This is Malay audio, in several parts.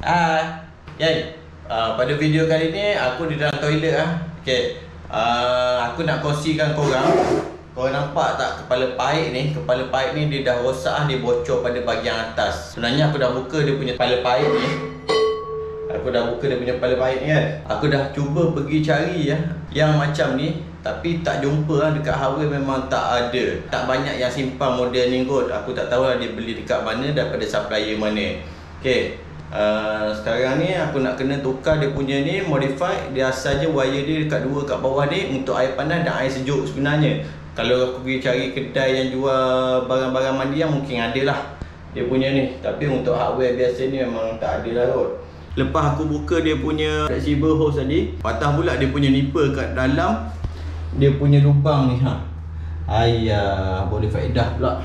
Pada video kali ni aku di dalam toilet Okay. Aku nak kongsikan korang. Korang nampak tak kepala paip ni? Kepala paip ni dia dah rosak, dia bocor pada bahagian atas. Sebenarnya aku dah buka dia punya kepala paip ni. Aku dah buka dia punya kepala paip ni kan. Aku dah cuba pergi cari yang macam ni, tapi tak jumpa dekat hardware memang tak ada. Tak banyak yang simpan model ni kot. Aku tak tahu dia beli dekat mana, daripada supplier mana. Okay. Sekarang ni aku nak kena tukar dia punya ni, modify. Dia asal je wire dia dekat dua kat bawah ni untuk air panas dan air sejuk sebenarnya. Kalau aku pergi cari kedai yang jual barang-barang mandi yang mungkin ada lah dia punya ni. Tapi untuk hardware biasa ni memang tak ada lah kot. Lepas aku buka dia punya flexible hose tadi, patah pula dia punya nipple kat dalam dia punya lubang ni Ayah, boleh faedah pula.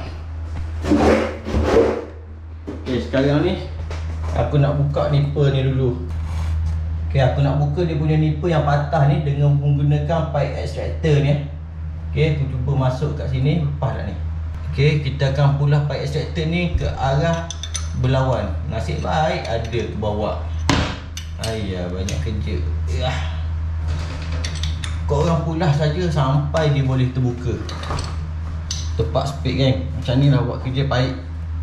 Okay, sekarang ni aku nak buka nipple ni dulu. Okay, aku nak buka dia punya nipple yang patah ni dengan menggunakan pipe extractor ni. Okay, aku cuba masuk kat sini. Lepas dah ni. Okay, kita akan pulah pipe extractor ni ke arah berlawan. Nasib baik ada ke bawah. Ayah, banyak kerja. Korang pulah saja sampai dia boleh terbuka. Tepat speed kan. Macam ni lah buat kerja pipe.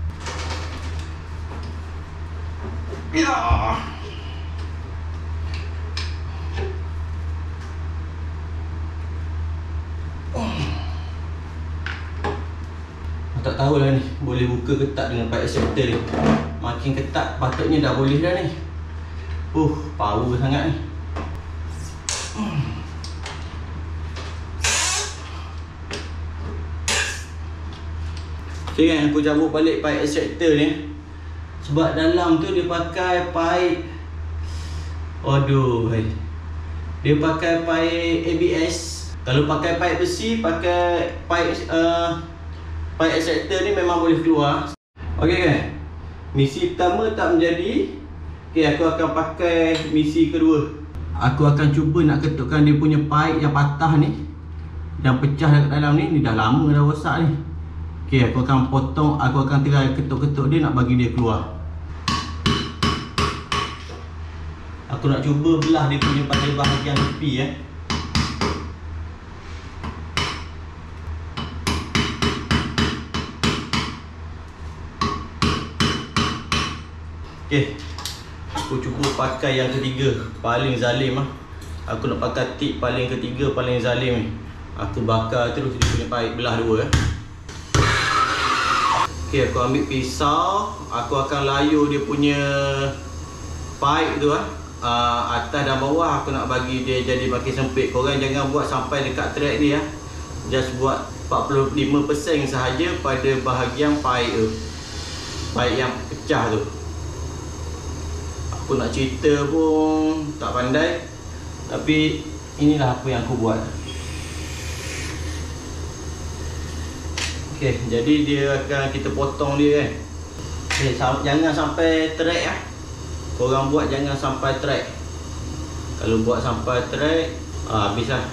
Tak tahulah ni boleh buka ke tak dengan pipe extractor ni. Makin ketat patutnya dah boleh dah ni. Power sangat ni. Okay kan, aku cabut balik pipe extractor ni. Sebab dalam tu dia pakai pipe, dia pakai pipe ABS. Kalau pakai pipe besi, pakai pipe extractor ni memang boleh keluar. Okey kan, misi pertama tak menjadi. Okey, aku akan pakai misi kedua. Aku akan cuba nak ketukkan dia punya pipe yang patah ni, yang pecah dekat dalam ni. Ni dah lama dah rosak ni. Okey, aku akan potong, aku akan try ketuk-ketuk dia nak bagi dia keluar. Aku nak cuba belah dia punya pada bahagian tepi Okay, aku cuba pakai yang ketiga, paling zalim Aku nak pakai tip paling ketiga, paling zalim ni. Aku bakar terus dia punya pipe belah dua Okay, aku ambil pisau. Aku akan layur dia punya pipe tu atas dan bawah. Aku nak bagi dia jadi makin sempit. Korang jangan buat sampai dekat track ni Just buat 45% sahaja pada bahagian pipe tu, pipe yang pecah tu. Aku nak cerita pun tak pandai, tapi inilah apa yang aku buat. Okay, jadi dia akan kita potong dia kan. Okay, jangan sampai track Korang buat jangan sampai track. Kalau buat sampai track, habis lah.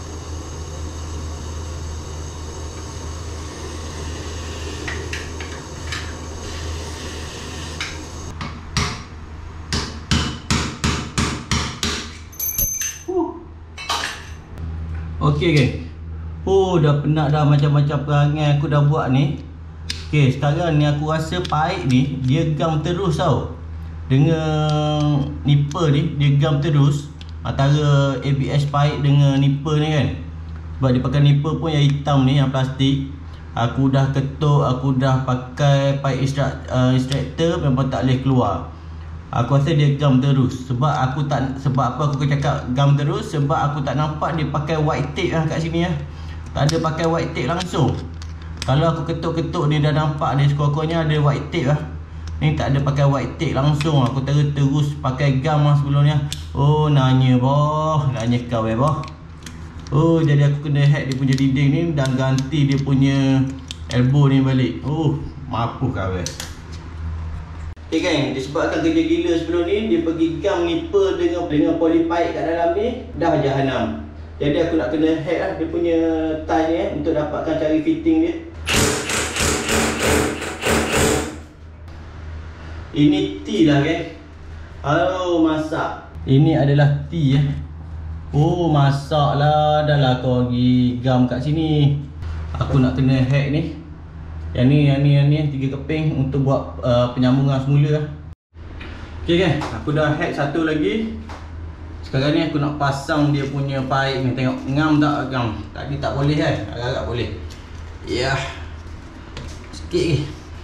Okay geng. Dah penat dah, macam-macam perangai aku dah buat ni. Okay, sekarang ni aku rasa pipe ni dia gam terus tau. Dengan nipple ni dia gam terus antara ABS pipe dengan nipple ni kan. Sebab dia pakai nipple pun yang hitam ni, yang plastik. Aku dah ketuk, aku dah pakai pipe extractor, memang tak boleh keluar. Aku rasa dia gam terus. Sebab apa aku cakap gam terus? Sebab aku tak nampak dia pakai white tape kat sini Tak ada pakai white tape langsung. Kalau aku ketuk-ketuk ni dah nampak dia sekurang-kurangnya ada white tape Ni tak ada pakai white tape langsung. Aku terus pakai gam sebelumnya. Nanya boh, nanya kau boh. Jadi aku kena hack dia punya dinding ni dan ganti dia punya elbow ni balik. Mampus kau Okay kan, disebabkan kerja gila sebelum ni, dia pergi gam nipple dengan polypipe kat dalam ni, dah jahanam. Jadi aku nak kena hack dia punya tie ni untuk dapatkan cari fitting dia. Ini T lah kan. Halo, masak. Ini adalah tea ya. Oh, masaklah. Dah lah kau pergi gam kat sini. Aku nak kena hack ni. Yang ni 3 keping untuk buat penyambungan semula. Okey kan, aku dah hack satu lagi. Sekarang ni aku nak pasang dia punya pipe ni. Tengok ngam tak ngam. Tadi tak boleh kan, agak-agak boleh. Ya. Sikit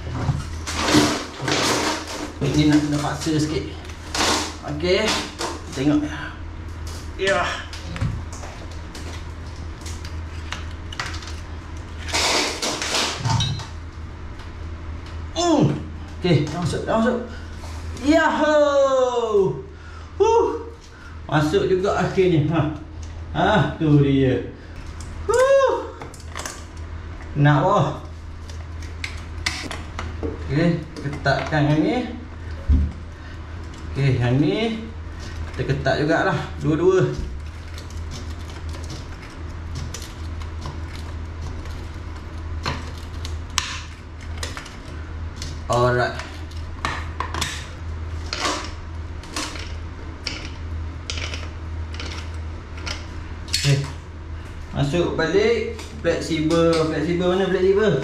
lagi. Ini nak paksa sikit. Okey. Tengok. Ya. Okey, dah masuk. Yahoo! Masuk juga akhirnya. Tu dia. Nak boh. Okey, ketatkan yang ni. Okey, yang ni kita ketat jugalah dua-dua. Alright. Okay. Masuk balik. Flexible mana flexible?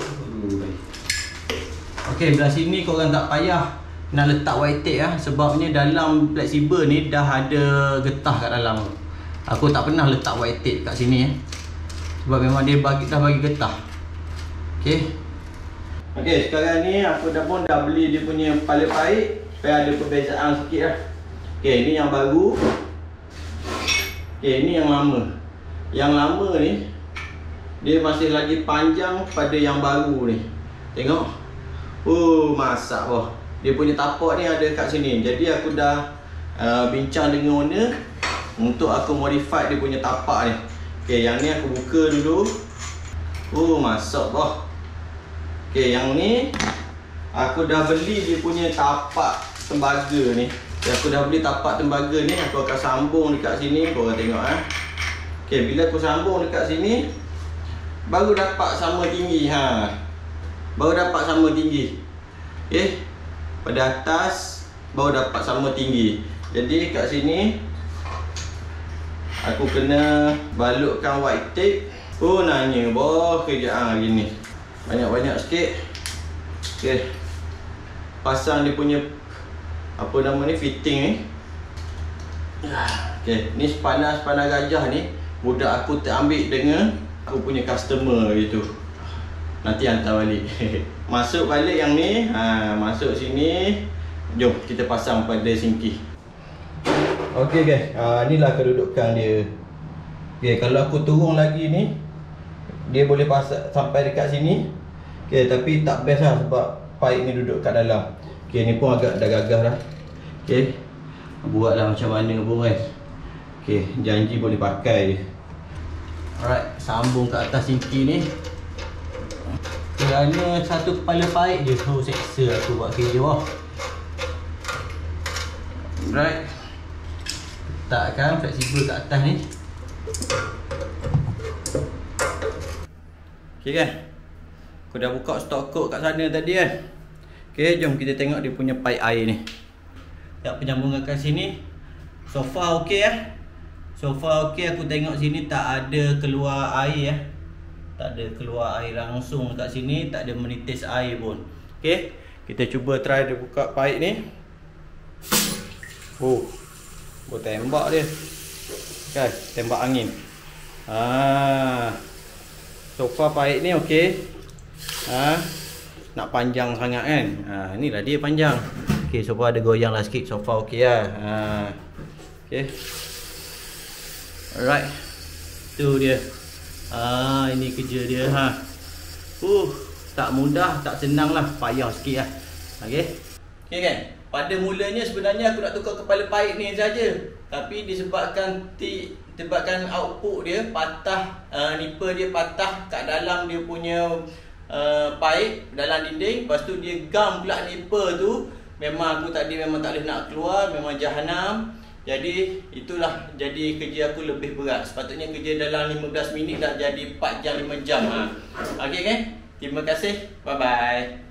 Okay, belah sini korang tak payah nak letak white tape sebabnya dalam flexible ni dah ada getah kat dalam. Aku tak pernah letak white tape kat sini sebab memang dia dah bagi getah. Okay. Okay, sekarang ni aku dah beli dia punya kepala pipe supaya ada perbezaan sikit lah. Okay, ni yang baru. Okay, ni yang lama. Yang lama ni dia masih lagi panjang pada yang baru ni. Tengok. Masak boh. Dia punya tapak ni ada kat sini. Jadi aku dah bincang dengan owner untuk aku modify dia punya tapak ni. Okay, yang ni aku buka dulu. Masak boh. Okay, yang ni aku dah beli dia punya tapak tembaga ni. Aku dah beli tapak tembaga ni. Aku akan sambung dekat sini. Korang tengok Okay, bila aku sambung dekat sini baru dapat sama tinggi. Baru dapat sama tinggi. Okay, pada atas baru dapat sama tinggi. Jadi kat sini aku kena balutkan white tape. Nanya boh kerjaan gini. Banyak-banyak sikit. Okay, pasang dia punya fitting ni. Okay, ni sepanas gajah ni budak aku terambil dengan aku punya customer gitu. Nanti hantar balik. Masuk balik yang ni. Masuk sini. Jom kita pasang pada sinki. Okay guys, inilah kedudukan dia. Okay, kalau aku turun lagi ni dia boleh pasang sampai dekat sini. Okay, tapi tak best lah sebab pipe ni duduk kat dalam. Okay, ni pun agak dah gagah dah. Okay, buatlah macam mana pun kan. Okay, janji boleh pakai je. Alright, sambung kat atas sinki ni. Kerana satu kepala pipe je, seksa aku buat kerja wah. Alright, letakkan flexible kat atas ni. Okay kan, aku dah buka stok kod kat sana tadi kan. Okay, jom kita tengok dia punya pipe air ni. Tak penyambungan kat sini. So far okey So far okey, aku tengok sini tak ada keluar air Tak ada keluar air langsung kat sini, tak ada menitis air pun. Okay, kita cuba try dia buka pipe ni. Buat tembak dia. Kan, tembak angin. So far pipe ni okey. Nak panjang sangat kan. Inilah dia panjang. Okey, so far ada goyang lah sikit. So far okey lah. Okey. Alright. Tu dia. Ini kerja dia tak mudah, tak senang lah. Payah sikit lah. Okey. Okey kan. Pada mulanya sebenarnya aku nak tukar kepala pipe ni saja. Tapi disebabkan output dia patah, nipper dia patah kat dalam dia punya pipe dalam dinding. Lepas tu dia gam pula nipper tu. Memang aku tadi memang tak boleh nak keluar, memang jahanam. Jadi itulah jadi kerja aku lebih berat. Sepatutnya kerja dalam 15 minit dah jadi 4 jam 5 jam. Okey kan? Terima kasih. Bye bye.